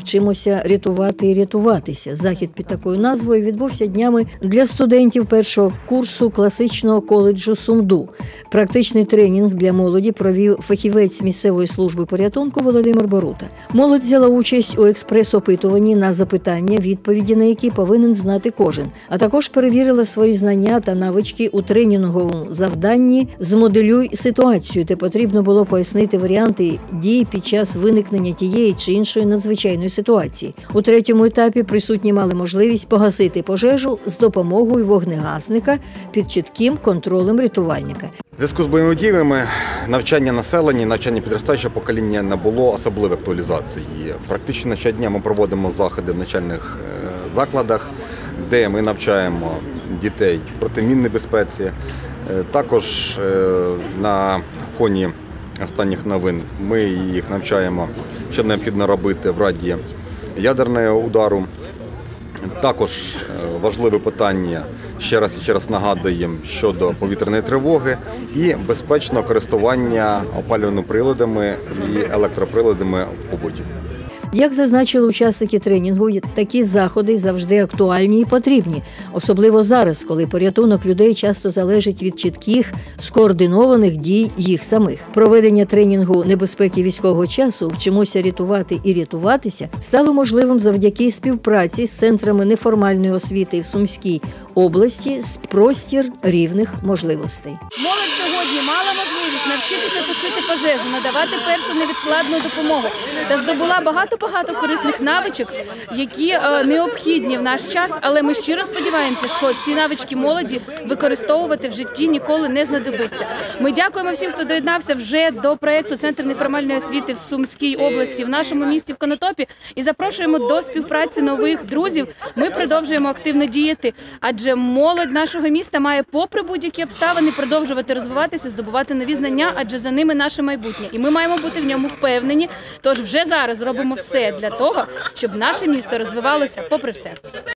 вчимося рятувати і рятуватися. Захід під такою назвою відбувся днями для студентів першого курсу класичного коледжу СумДУ. Практичний тренінг для молоді провів фахівець місцевої служби порятунку Володимир Борута. Молодь взяла участь у експрес-опитуванні на запитання, відповіді на які повинен знати кожен, а також перевірила свої знання та навички у тренінговому завданні «Змоделюй ситуацію», де потрібно було пояснити варіанти дій під час виникнення тієї чи іншої надзвичайної ситуації. У третьому етапі присутні мали можливість погасити пожежу з допомогою вогнегасника під чітким контролем рятувальника. У зв'язку з бойовими діями навчання населення, навчання підростаючого покоління набуло особливої акуалізації. Практично щодня ми проводимо заходи в навчальних закладах, де ми навчаємо дітей протимінній безпеці. Також на фоні останніх новин ми їх навчаємо, що необхідно робити в разі ядерного удару. Також важливе питання, ще раз нагадуємо, щодо повітряної тривоги і безпечного користування опалювальними приладами і електроприладами в побуті. Як зазначили учасники тренінгу, такі заходи завжди актуальні і потрібні, особливо зараз, коли порятунок людей часто залежить від чітких, скоординованих дій їх самих. Проведення тренінгу небезпеки військового часу «Вчимося рятувати і рятуватися» стало можливим завдяки співпраці з центрами неформальної освіти в Сумській області з «Простір рівних можливостей». Молодь сьогодні мала можливість навчитися тушити пожежу, надавати першу невідкладну допомогу та здобула багато корисних навичок, які необхідні в наш час, але ми щиро сподіваємося, що ці навички молоді використовувати в житті ніколи не знадобиться. Ми дякуємо всім, хто доєднався вже до проєкту «Центр неформальної освіти» в Сумській області, в нашому місті в Конотопі, і запрошуємо до співпраці нових друзів. Ми продовжуємо активно діяти, адже молодь нашого міста має попри будь-які обставини продовжувати розвиватися, здобувати нові знання, адже за ними наше майбутнє. І ми маємо бути в ньому впевнені, тож вже зараз робимо все для того, щоб наше місто розвивалося попри все.